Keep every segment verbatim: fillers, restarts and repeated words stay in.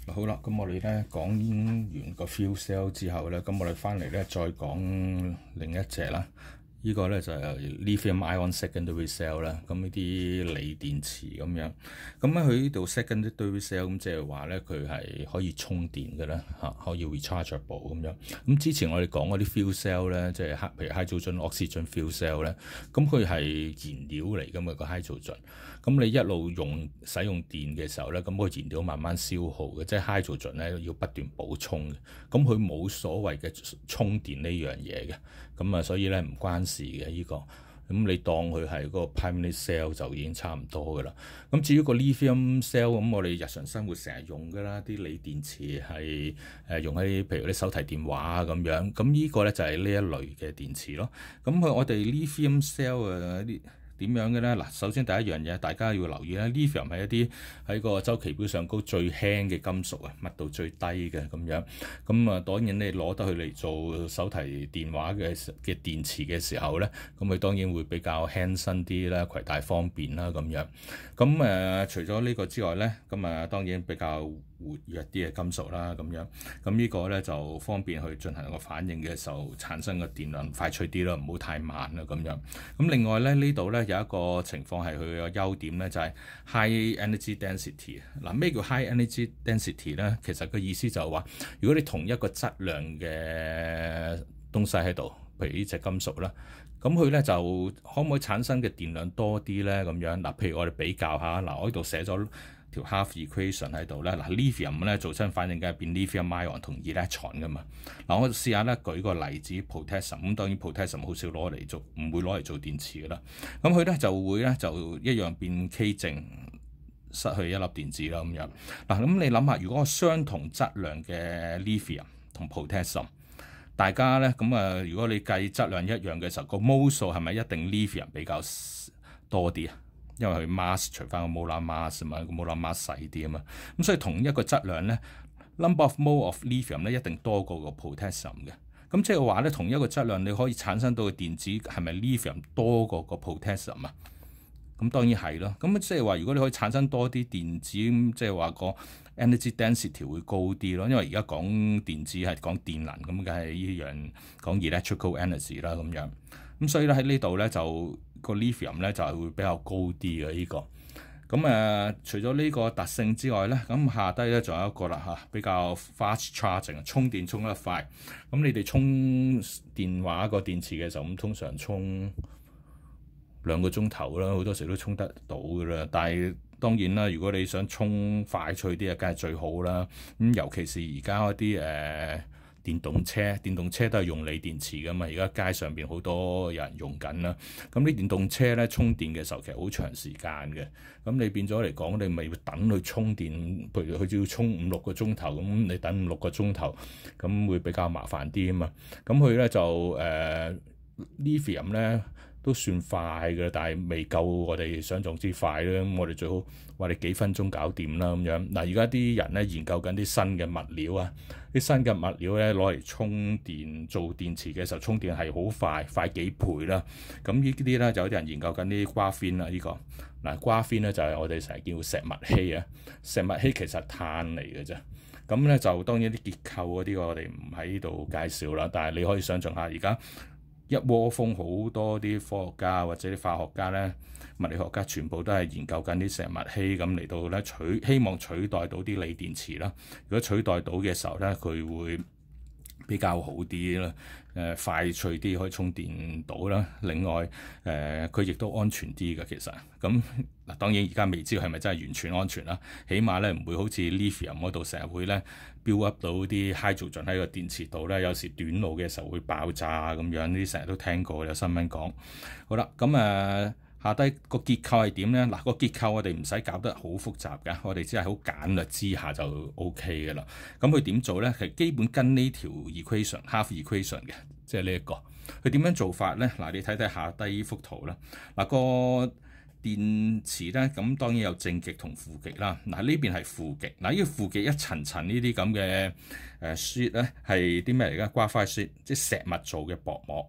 好啦，咁我哋咧講完個 fuel cell 之後咧，咁我哋翻嚟咧再講另一隻啦。呢個咧就係 lithium ion secondary cell 啦，咁呢啲鋰電池咁樣。咁咧佢呢度 secondary cell 咁即係話咧佢係可以充電嘅啦，嚇可以 rechargeable 咁樣。咁之前我哋講嗰啲 fuel cell 咧，即係譬如 hydrogen oxygen fuel cell 咧，咁佢係燃料嚟㗎嘛個 hydrogen。咁你一路用使用電嘅時候咧，咁個燃料慢慢消耗嘅，即係 hydrogen 咧要不斷補充嘅。咁佢冇所謂嘅充電呢樣嘢嘅，咁啊所以咧唔關事嘅呢個。咁你當佢係嗰個 primary cell 就已經差唔多噶啦。咁至於個 lithium cell，咁我哋日常生活成日用噶啦，啲鋰電池係誒用喺譬如啲手提電話啊咁樣。咁呢個咧就係呢一類嘅電池咯。咁佢我哋 lithium cell 啊啲。點樣嘅咧？嗱，首先第一樣嘢，大家要留意咧 lithium 係一啲喺個周期表上高最輕嘅金屬啊，密度最低嘅咁樣。咁啊，當然你攞得佢嚟做手提電話嘅嘅電池嘅時候咧，咁佢當然會比較輕身啲啦，攜帶方便啦咁樣。咁誒、呃，除咗呢個之外咧，咁啊當然比較活躍啲嘅金屬啦咁樣。咁呢個咧就方便去進行個反應嘅時候產生嘅電量快脆啲啦，唔好太慢啦咁樣。咁另外咧呢度咧有一個情況係佢嘅優點咧，就係 high energy density。嗱，咩叫 high energy density 咧？其實個意思就係話，如果你同一個質量嘅東西喺度，譬如呢隻金屬啦，咁佢咧就可唔可以產生嘅電量多啲咧？咁樣嗱，譬如我哋比較下，嗱，我呢度寫咗條 half equation 喺度咧，嗱 lithium 咧做親反應梗係變 lithium ion 同 electron 噶嘛。嗱，我試下咧舉個例子 potassium， 咁當然 potassium 好少攞嚟做，唔會攞嚟做電池噶啦。咁佢咧就會咧就一樣變 K 正，失去一粒電子啦咁樣。嗱，咁你諗下，如果相同質量嘅 lithium 同 potassium， 大家咧咁啊，如果你計質量一樣嘅時候，個 mole 數係咪一定 lithium 比較多啲啊？因為佢 mass 除翻個 molar mass 啊嘛，個 molar mass 細啲啊嘛，咁所以同一個質量咧 ，number of mole of lithium 咧一定多過個 potassium 嘅。咁即係話咧，同一個質量你可以產生到嘅電子係咪 lithium 多過個 potassium 啊？咁當然係咯。咁即係話，如果你可以產生多啲電子，即係話個 energy density 會高啲咯。因為而家講電子係講電能，咁梗係依樣講 electrical energy 啦咁樣。咁所以咧喺呢度咧就個 lithium 咧就係會比較高啲嘅呢個。咁誒、呃，除咗呢個特性之外咧，咁下低咧仲有一個啦嚇，比較 fast charging， 充電充得快。咁你哋充電話個電池嘅時候，咁通常充兩個鐘頭啦，好多時都充得到㗎啦。但係當然啦，如果你想充快脆啲啊，梗係最好啦。咁尤其是而家嗰啲誒電動車，電動車都係用鋰電池㗎嘛。而家街上邊好多有人用緊啦。咁啲電動車咧充電嘅時候其實好長時間嘅。咁你變咗嚟講，你咪要等佢充電，譬如佢要充五六個鐘頭，咁你等五六個鐘頭，咁會比較麻煩啲啊嘛。咁佢咧就誒、呃、lithium 咧都算快嘅，但係未夠我哋想像之快咧。咁我哋最好話你幾分鐘搞掂啦咁樣。嗱，而家啲人咧研究緊啲新嘅物料啊，啲新嘅物料咧攞嚟充電做電池嘅時候充電係好快，快幾倍啦。咁呢啲咧就有啲人研究緊啲 graphene 啦，呢個嗱 graphene 咧就係我哋成日叫石墨烯啊。石墨烯其實係碳嚟嘅啫。咁咧就當然啲結構嗰啲我哋唔喺呢度介紹啦，但係你可以想像下而家一窩蜂好多啲科學家或者啲化學家咧、物理學家全部都係研究緊啲石墨烯咁嚟到咧取希望取代到啲鋰電池啦。如果取代到嘅時候咧，佢會比較好啲啦，誒、呃、快脆啲可以充電到啦。另外誒佢亦都安全啲嘅其實。咁嗱當然而家未知係咪真係完全安全啦，起碼咧唔會好似 lithium 嗰度成日會咧 build up 到啲 hydrogen 喺個電池度咧，有時短路嘅時候會爆炸咁樣，呢啲成日都聽過有新聞講。好啦，咁誒。呃下低個結構係點咧？嗱，個結構我哋唔使搞得好複雜嘅，我哋只係好簡略之下就 O K 嘅啦。咁佢點做咧？係基本跟呢條 equation half equation 嘅，即係呢一個。佢點樣做法咧？嗱，你睇睇下低呢幅圖啦。嗱，個電池咧，咁當然有正極同負極啦。嗱，呢邊係負極。嗱，呢個負極一層層呢啲咁嘅誒 sheet 咧，係啲咩嚟㗎？graphite sheet，即係石墨做嘅薄膜。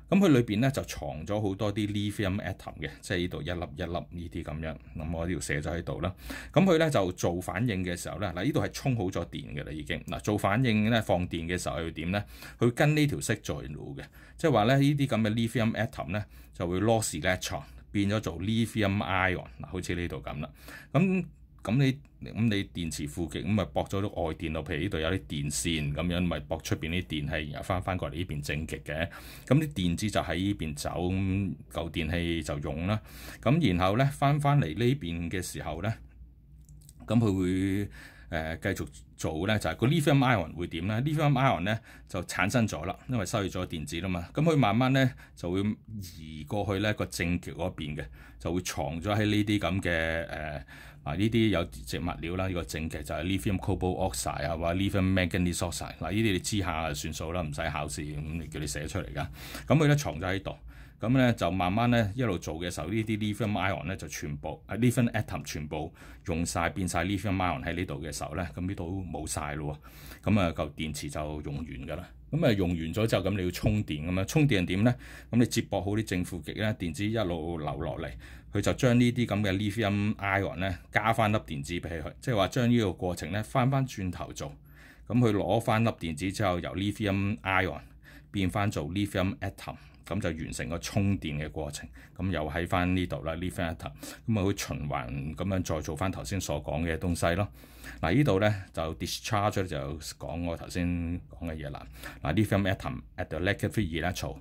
咁佢裏邊咧就藏咗好多啲 lithium atom 嘅，即係呢度一粒一粒呢啲咁樣。咁我呢度寫咗喺度啦。咁佢咧就做反應嘅時候咧，嗱呢度係充好咗電嘅啦已經。嗱做反應咧放電嘅時候係點咧？佢跟呢條色在路嘅，即係話咧呢啲咁嘅 lithium atom 咧就會 lost electron 變咗做 lithium ion。嗱好似呢度咁啦。咁咁你咁你電池負極咁咪駁咗啲外電咯，譬如呢度有啲電線咁樣，咪駁出邊啲電氣，然後翻翻過嚟呢邊正極嘅。咁啲電子就喺呢邊走，咁舊電器就用啦。咁然後咧翻翻嚟呢邊嘅時候咧，咁佢會誒、呃、繼續做咧，就係、是、個 lithium ion 會點咧 ？lithium ion 咧就產生咗啦，因為收起咗電子啦嘛。咁佢慢慢咧就會移過去咧個正極嗰邊嘅，就會藏咗喺呢啲咁嘅誒。嗱呢啲有植物料啦，呢、這個正極就係 lithium cobalt oxide 啊，或者 lithium manganese oxide。嗱呢啲你知下就算數啦，唔使考試咁叫你寫出嚟㗎。咁佢咧藏咗喺度，咁咧就慢慢咧一路做嘅時候，呢啲 lithium ion 咧就全部啊 lithium atom 全部用晒變晒 lithium ion 喺呢度嘅時候咧，咁呢度冇晒咯喎，咁啊嚿電池就用完㗎啦。咁啊用完咗之後，咁你要充電咁樣，充電係點咧？咁你接駁好啲正負極咧，電子一路流落嚟，佢就將呢啲咁嘅 lithium ion 咧加翻粒電子俾佢，即係話將呢個過程咧翻翻轉頭做。咁佢攞翻粒電子之後，由 lithium ion 變翻做 lithium atom， 咁就完成個充電嘅過程。咁又喺翻呢度啦 lithium atom， 咁啊會循環咁樣再做翻頭先所講嘅東西咯。嗱呢度咧就 discharge 就講我頭先講嘅嘢啦。嗱 lithium atom at the negative electrode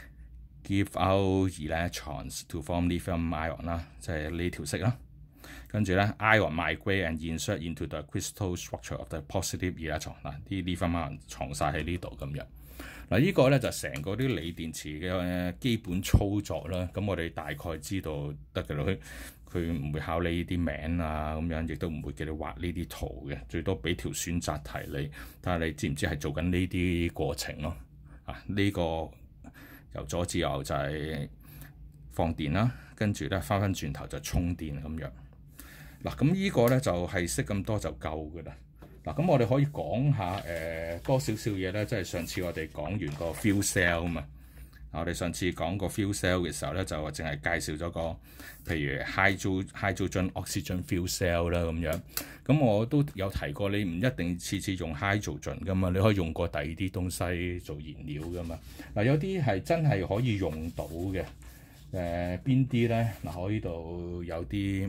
give out electrons to form lithium ion 啦，即係呢條式啦。跟住咧 ion migrate and insert into the crystal structure of the positive electron。嗱啲 lithium ion 藏晒喺呢度咁樣。嗱呢個咧就成個啲鋰電池嘅基本操作啦。咁我哋大概知道得嘅啦。佢唔會考你呢啲名啊，咁樣亦都唔會叫你畫呢啲圖嘅，最多俾條選擇題你，睇下你知唔知係做緊呢啲過程咯。啊，呢、這個由左至右就係放電啦，跟住咧翻翻轉頭就充電咁樣。嗱，咁呢個咧就係識咁多就夠㗎啦。嗱，咁我哋可以講下誒、呃、多少少嘢咧，即係上次我哋講完個 fuel cell 啊嘛。我哋上次講個 fuel cell 嘅時候咧，就淨係介紹咗個譬如 hydro hydrogen oxygen fuel cell 啦咁樣。咁我都有提過，你唔一定次次用 hydrogen 噶嘛，你可以用過第二啲東西做燃料噶嘛。嗱，有啲係真係可以用到嘅。誒邊啲咧？嗱，我呢度有啲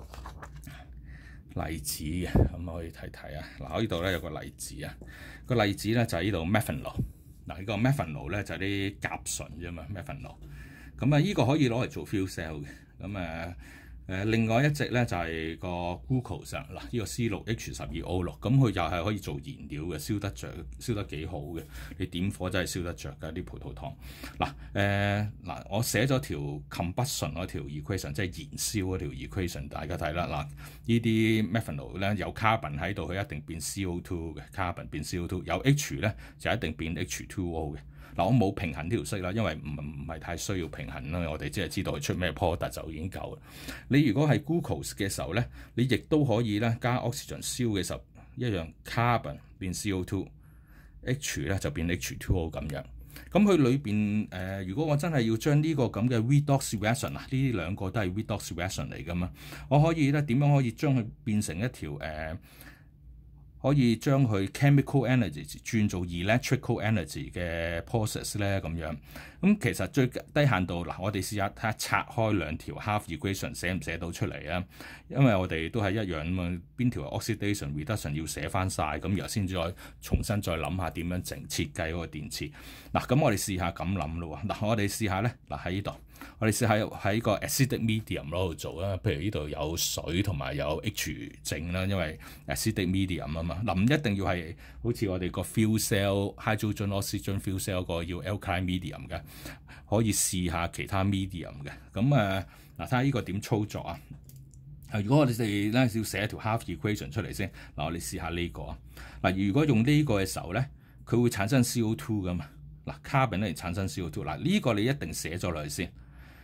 例子嘅，咁可以睇睇啊。嗱，我呢度咧有個例子啊，個例子咧就係呢度 methanol。嗱，呢個 methanol 咧就係啲甲醇啫嘛 methanol。咁啊，呢個可以攞嚟做 fuel cell 嘅。咁誒誒，另外一隻咧就係個 glucose 嗱，呢個 C 六 H 十二 O 六，咁佢又係可以做燃料嘅，燒得着，燒得幾好嘅。你點火真係燒得着㗎啲葡萄糖。嗱誒嗱，我寫咗條 combustion 嗰條 equation，即係燃燒嗰條 equation， 大家睇啦。嗱，呢啲 methanol 咧有 carbon 喺度，佢一定變 C O 二 嘅 carbon 變 C O 二，有 H 咧就一定變 H 二 O 嘅。嗱，我冇平衡呢條式啦，因為唔唔係太需要平衡啦。我哋只係知道佢出咩 product 就已經夠啦。你如果係 glucose 嘅時候咧，你亦都可以咧加 oxygen 燒嘅時候一樣 carbon 變 C O 二 H 咧就變 H 二 O 咁樣。咁佢裏邊誒，如果我真係要將呢個咁嘅 redox reaction 啊，呢啲兩個都係 redox reaction 嚟噶嘛，我可以咧點樣可以將佢變成一條誒？呃可以將佢 chemical energy 轉做 electrical energy 嘅 process 咧咁樣。咁其實最低限度嗱，我哋試下睇下拆開兩條 half equation 寫唔寫到出嚟啊？因為我哋都係一樣啊嘛，邊條 oxidation reduction 要寫翻晒，咁然後先再重新再諗下點樣整設計嗰個電池。嗱，咁我哋試下咁諗咯喎。嗱，我哋試下咧，嗱喺呢度，我哋試下喺個 acidic medium 嗰度做啦。譬如呢度有水同埋有 H 正啦，因為 acidic medium 啊嘛。嗱，唔一定要係好似我哋個 fuel cell hydrogen oxygen fuel cell 個要 alkaline medium 嘅，可以試下其他 medium 嘅。咁誒嗱，睇下呢個點操作啊？如果我哋哋咧要寫一條 half equation 出嚟先，嗱我哋試下呢個啊。嗱，如果用呢個嘅時候咧，佢會產生 C O 二噶嘛？嗱 carbon 咧產生 C O 二，嗱呢個你一定寫咗落去先。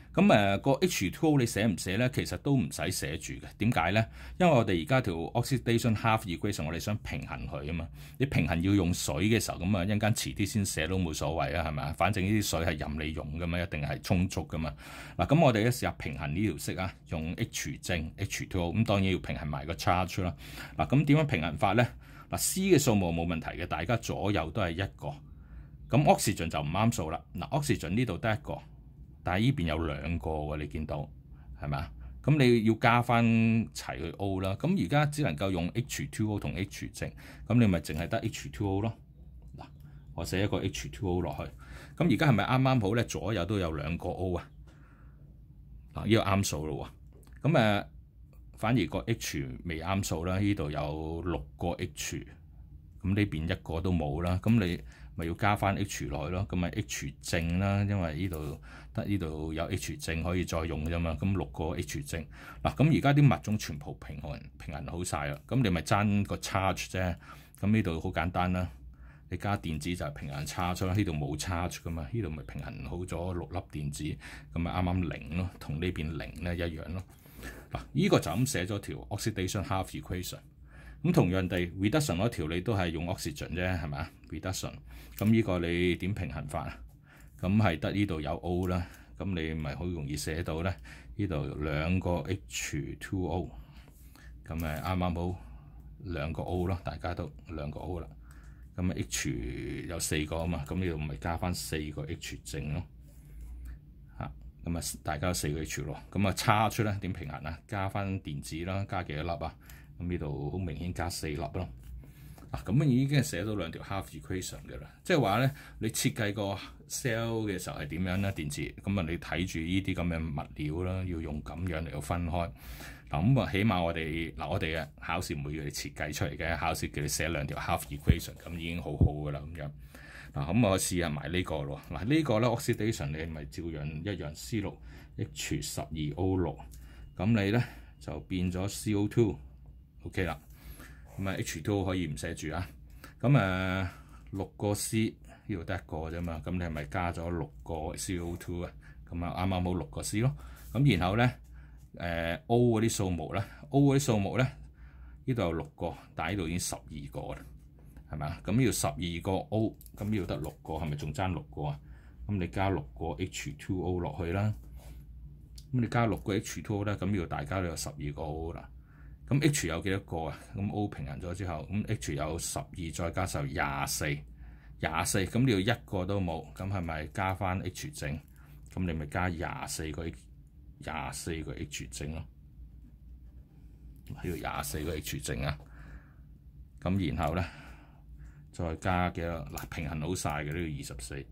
咁誒個 H 二 O 你寫唔寫咧？其實都唔使寫住嘅。點解咧？因為我哋而家條 oxidation half equation 我哋想平衡佢啊嘛。你平衡要用水嘅時候，咁啊一陣間遲啲先寫都冇所謂啊，係咪啊？反正呢啲水係任你用噶嘛，一定係充足噶嘛。嗱，咁我哋咧試下平衡呢條式啊，用 H 正 H 二 O， 咁當然要平衡埋個 charge 啦。嗱，咁點樣平衡法咧？嗱 ，C 嘅數目冇問題嘅，大家左右都係一個。咁 oxygen 就唔啱數啦。嗱 ，oxygen 呢度得一個。但係呢邊有兩個喎，你見到係咪啊？咁你要加翻齊去 O 啦。咁而家只能夠用 H 二 O 同 H 正，咁你咪淨係得 H 二 O 咯。嗱，我寫一個 H 二 O 落去。咁而家係咪啱啱好咧？左右都有兩個 O 啊。嗱，呢個啱數咯喎。咁誒，反而個 H 未啱數啦。呢度有六個 H，咁呢邊一個都冇啦。咁你咪要加翻 H 落去咯，咁咪 H 正啦，因為呢度得呢度有 H 正可以再用啫嘛，咁六個 H 正嗱，咁而家啲物種全部平衡平衡好晒啦，咁你咪爭個 charge 啫，咁呢度好簡單啦，你加電子就係平衡 charge 啦，呢度冇 charge 噶嘛，呢度咪平衡好咗六粒電子，咁咪啱啱零咯，同呢邊零咧一樣咯，嗱，呢個就咁寫咗條 oxidation half equation。咁同樣地 reduction 嗰條你都係用 oxygen 啫，係咪啊 reduction？ 咁呢個你點平衡法啊？咁係得呢度有 O 啦，咁你咪好容易寫到咧。呢度兩個 H 二 O， 咁咪啱啱好兩個 O 咯，大家都兩個 O 啦。咁 H 有四個啊嘛，咁呢度咪加翻四個 H 正咯。嚇，咁啊大家有四個 H 咯，咁啊差出咧點平衡啊？加翻電子啦，加幾多粒啊？咁呢度好明顯加四粒咯，嗱咁已經係寫到兩條 half equation 嘅啦，即係話咧，你設計個 cell 嘅時候係點樣咧？電子咁啊，你睇住呢啲咁嘅物料啦，要用咁樣嚟到分開。嗱咁啊，起碼我哋嗱我哋嘅考試唔會叫你設計出嚟嘅，考試叫你寫兩條 half equation，咁已經好好噶啦咁樣。嗱咁我試下埋呢個咯，嗱呢個咧 oxidation 你咪照樣一樣 C 六 H 十二 O 六，咁你咧就變咗 C O 二。OK 啦，咁啊 H 二 O 可以唔寫住啊，咁誒六個 C 呢度得一個啫嘛，咁你係咪加咗六個 C O 二啊？咁啊啱啱好六個 C 咯，咁然後咧誒、呃、O 嗰啲數目咧 ，O 嗰啲數目咧呢度有六個，但係呢度已經十二個啦，係咪啊？咁呢度十二個 O， 咁呢度得六個，係咪仲爭六個啊？咁你加六個 H 二 O 落去啦，咁你加六個 H 二 O 咧，咁呢度大家都有十二個 O 啦。咁 H 有幾多個啊？咁 O 平衡咗之後，咁 H 有十二再加十廿四，廿四咁呢度一個都冇，咁係咪加翻 H 正？咁你咪加廿四個廿四個 H 正咯，呢度廿四個 H 正啊。咁然後咧再加幾多？嗱平衡好晒嘅呢度二十四。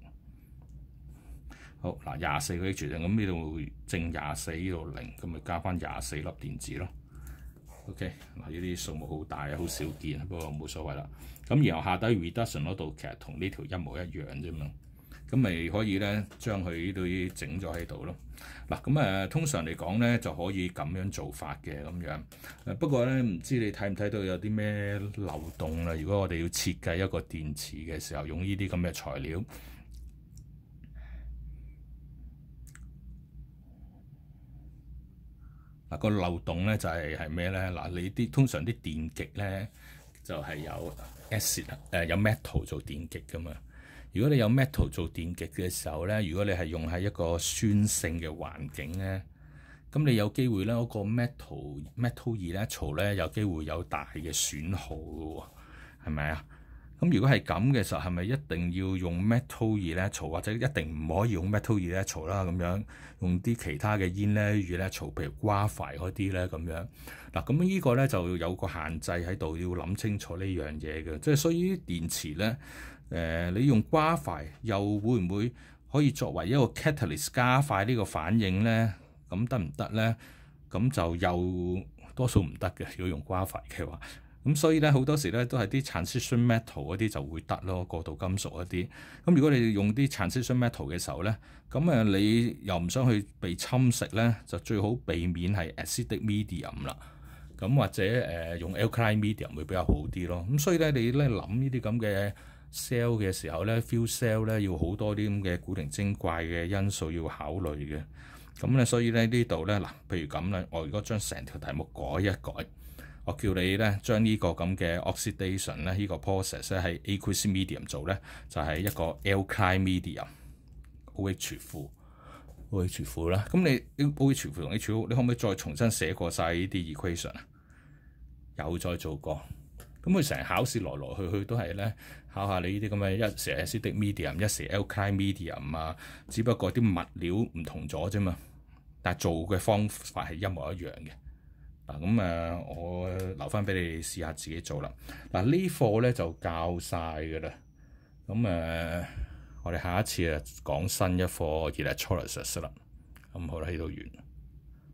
好嗱，廿四個 H 正，咁呢度正廿四，呢度零，咁咪加翻廿四粒電子咯。OK， 嗱呢啲數目好大啊，好少見，不過冇所謂啦。咁然後下低 reduction 嗰度其實同呢條一模一樣啫嘛，咁咪可以咧將佢呢度整咗喺度咯。嗱咁誒通常嚟講咧就可以咁樣做法嘅咁樣。誒不過咧唔知你睇唔睇到有啲咩漏洞啦？如果我哋要設計一個電池嘅時候，用呢啲咁嘅材料。嗱個漏洞咧就係係咩咧？嗱你啲通常啲電極咧就係有 acid 誒有 metal 做電極噶嘛。如果你有 metal 做電極嘅時候咧，如果你係用喺一個酸性嘅環境咧，咁你有機會咧嗰個 metal metal electrode 咧有機會有大嘅損耗嘅喎，係咪啊？咁如果係咁嘅時候，係咪一定要用 metal electrode 或者一定唔可以用 metal electrode 啦？咁樣用啲其他嘅煙咧 electrode，譬如 graphite 嗰啲咧咁樣。嗱，咁呢個咧就有個限制喺度，要諗清楚呢樣嘢嘅。即係所以啲電池咧，誒、呃、你用 graphite又會唔會可以作為一個 catalyst 加快呢個反應咧？咁得唔得咧？咁就又多數唔得嘅。如果用 graphite 嘅話。咁所以咧好多時咧都係啲 transition metal 嗰啲就會得咯，過渡金屬嗰啲。咁如果你用啲 transition metal 嘅時候咧，咁誒你又唔想去被侵蝕咧，就最好避免係 acidic medium 啦。咁或者誒、呃、用 alkaline medium 會比較好啲咯。咁所以咧你咧諗呢啲咁嘅 cell 嘅時候咧 fuel cell 咧要好多啲咁嘅古靈精怪嘅因素要考慮嘅。 咁咧，所以咧呢度咧嗱，譬如咁咧，我如果將成條題目改一改，我叫你咧將呢個咁嘅 oxidation 咧，呢個 process 咧喺 aqueous medium 做咧，就係、是、一個 alkali medium，OH 負 OH 負啦。咁你 OH 負同 H 負，你可唔可以再重新寫過晒呢啲 equation 啊？又再做過。咁佢成日考試來來去去都係咧考下你呢啲咁嘅一時 acidic medium， 一時 alkali medium 啊，只不過啲物料唔同咗啫嘛。但係做嘅方法係一模一樣嘅。嗱咁誒，我留翻俾你試下自己做啦。嗱呢課咧就教晒㗎啦。咁誒，我哋下一次啊講新一課 electrolysis 啦。咁好啦，呢度完。